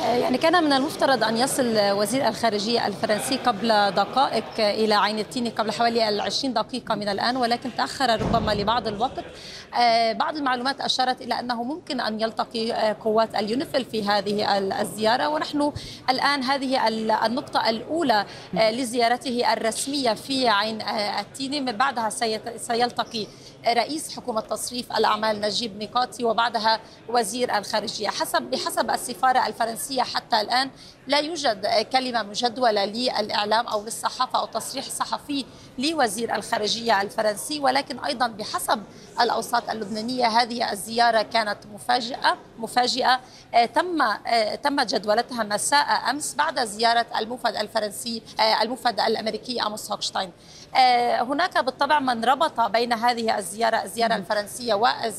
يعني كان من المفترض أن يصل وزير الخارجية الفرنسي قبل دقائق إلى عين التين، قبل حوالي 20 دقيقة من الآن، ولكن تأخر ربما لبعض الوقت. بعض المعلومات أشارت إلى أنه ممكن أن يلتقي قوات اليونيفيل في هذه الزيارة، ونحن الآن هذه النقطة الأولى لزيارته الرسمية في عين التين. من بعدها سيلتقي رئيس حكومة تصريف الأعمال نجيب ميقاتي، وبعدها وزير الخارجية. بحسب السفارة الفرنسية حتى الآن لا يوجد كلمة مجدولة للإعلام أو للصحافة أو تصريح صحفي لوزير الخارجية الفرنسي، ولكن أيضا بحسب الأوساط اللبنانية هذه الزيارة كانت مفاجئة تم جدولتها مساء أمس بعد زيارة الموفد الفرنسي الموفد الأمريكي آموس هوكشتاين. هناك بالطبع من ربط بين هذه الزيارة الفرنسية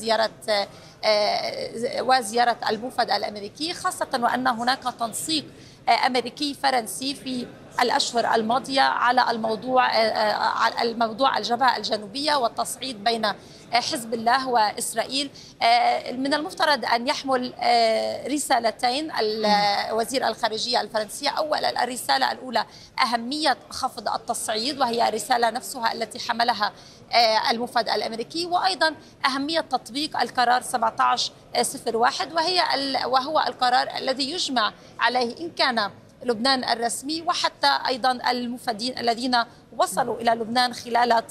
وزيارة الموفد الأمريكي، خاصة وأن هناك تنسيق أمريكي فرنسي في الأشهر الماضية على الموضوع الجبهة الجنوبية والتصعيد بين حزب الله وإسرائيل. من المفترض أن يحمل رسالتين وزير الخارجية الفرنسية. أولا الرسالة الأولى أهمية خفض التصعيد، وهي رسالة نفسها التي حملها الموفد الأمريكي، وأيضا أهمية تطبيق القرار 1701 وهو القرار الذي يجمع عليه إن كان لبنان الرسمي وحتى أيضا المفدين الذين وصلوا إلى لبنان خلال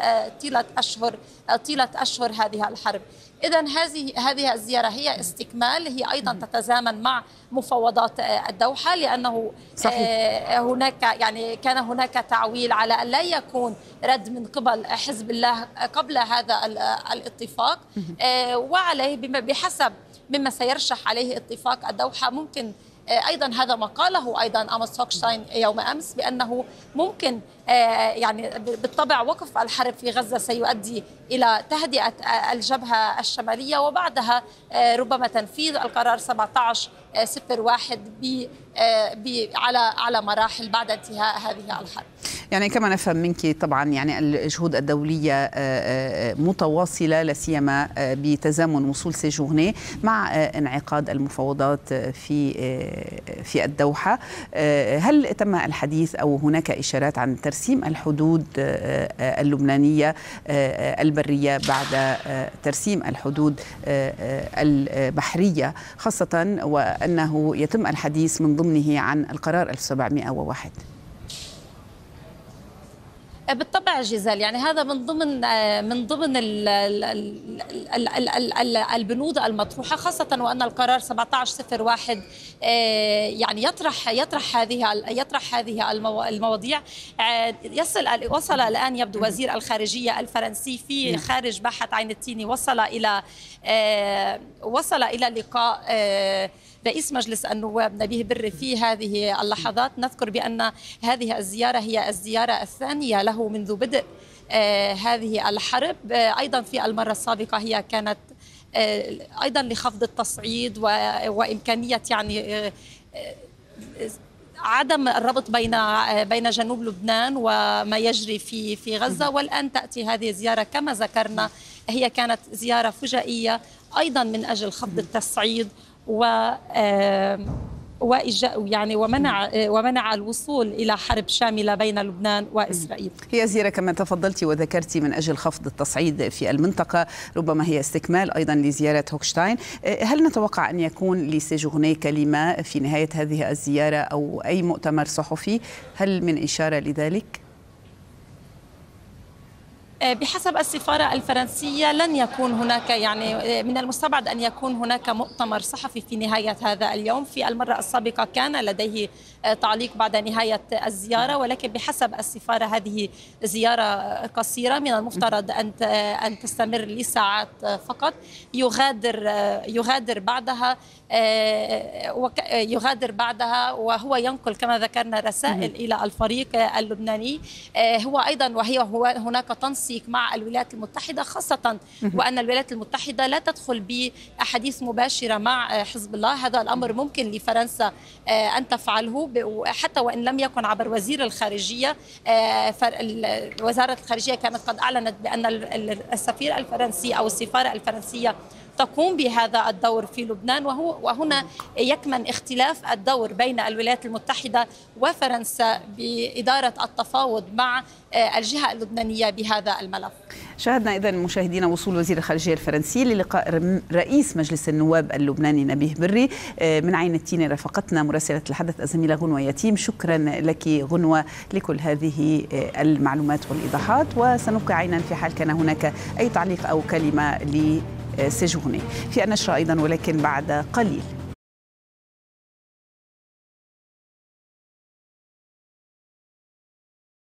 طيلة أشهر هذه الحرب. إذن هذه الزيارة هي استكمال، هي أيضا تتزامن مع مفاوضات الدوحة، لأنه كان هناك تعويل على أن لا يكون رد من قبل حزب الله قبل هذا الاتفاق، وعليه بحسب مما سيرشح عليه اتفاق الدوحة. ممكن أيضا هذا ما قاله أيضا آموس هوكشتاين يوم أمس، بأنه ممكن بالطبع وقف الحرب في غزة سيؤدي إلى تهدئة الجبهة الشمالية، وبعدها ربما تنفيذ القرار 1701 على مراحل بعد انتهاء هذه الحرب. يعني كما نفهم منك طبعا يعني الجهود الدولية متواصلة، لا سيما بتزامن وصول سيجورني مع انعقاد المفاوضات في الدوحة. هل تم الحديث أو هناك إشارات عن ترسيم الحدود اللبنانية البرية بعد ترسيم الحدود البحرية، خاصة وأنه يتم الحديث من ضمنه عن القرار 1701؟ بالطبع جزال، يعني هذا من ضمن البنود المطروحه، خاصه وان القرار 1701 يعني يطرح هذه المواضيع. وصل الان يبدو وزير الخارجيه الفرنسي في خارج باحة عين التين، وصل الى لقاء رئيس مجلس النواب نبيه بري في هذه اللحظات. نذكر بأن هذه الزيارة هي الزيارة الثانية له منذ بدء هذه الحرب. أيضا في المرة السابقة هي كانت أيضا لخفض التصعيد وإمكانية يعني عدم الربط بين جنوب لبنان وما يجري في غزة. والآن تأتي هذه الزيارة كما ذكرنا، هي كانت زيارة فجائية أيضا من أجل خفض التصعيد ومنع الوصول إلى حرب شاملة بين لبنان وإسرائيل. هي زيارة كما تفضلتي وذكرتي من أجل خفض التصعيد في المنطقة، ربما هي استكمال أيضا لزيارة هوكشتاين. هل نتوقع أن يكون لسيجورني كلمة في نهاية هذه الزيارة أو أي مؤتمر صحفي؟ هل من إشارة لذلك؟ بحسب السفارة الفرنسية لن يكون هناك، يعني من المستبعد أن يكون هناك مؤتمر صحفي في نهاية هذا اليوم. في المرة السابقة كان لديه تعليق بعد نهاية الزيارة، ولكن بحسب السفارة هذه زيارة قصيرة من المفترض أن تستمر لساعات فقط. يغادر بعدها وهو ينقل كما ذكرنا رسائل إلى الفريق اللبناني. هو هناك تنسيق مع الولايات المتحدة، خاصة وأن الولايات المتحدة لا تدخل بأحاديث مباشرة مع حزب الله. هذا الأمر ممكن لفرنسا أن تفعله حتى وإن لم يكن عبر وزير الخارجية. وزارة الخارجية كانت قد أعلنت بأن السفير الفرنسي أو السفارة الفرنسية تقوم بهذا الدور في لبنان، وهنا يكمن اختلاف الدور بين الولايات المتحدة وفرنسا بإدارة التفاوض مع الجهة اللبنانية بهذا الملف. شاهدنا إذن مشاهدينا وصول وزير الخارجية الفرنسي للقاء رئيس مجلس النواب اللبناني نبيه بري. من عين التينة رافقتنا مراسلة الحدث الزميلة غنوة يتيم. شكرا لك غنوة لكل هذه المعلومات والإيضاحات، وسنبقي عينا في حال كان هناك أي تعليق أو كلمة لسيجوني في النشرة أيضا، ولكن بعد قليل.